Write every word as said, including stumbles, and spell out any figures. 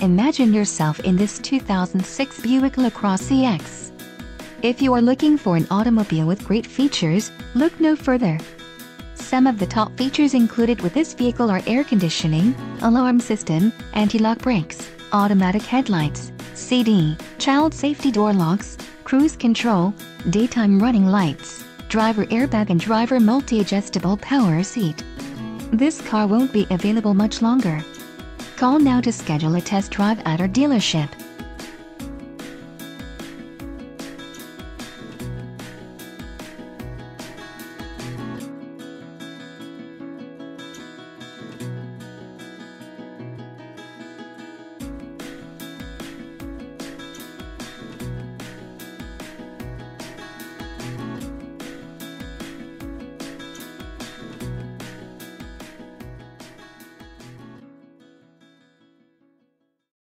imagine yourself in this two thousand six Buick LaCrosse E X. If you are looking for an automobile with great features, look no further. Some of the top features included with this vehicle are air conditioning, alarm system, anti-lock brakes, automatic headlights, C D, child safety door locks, cruise control, daytime running lights, driver airbag and driver multi-adjustable power seat. This car won't be available much longer. Call now to schedule a test drive at our dealership.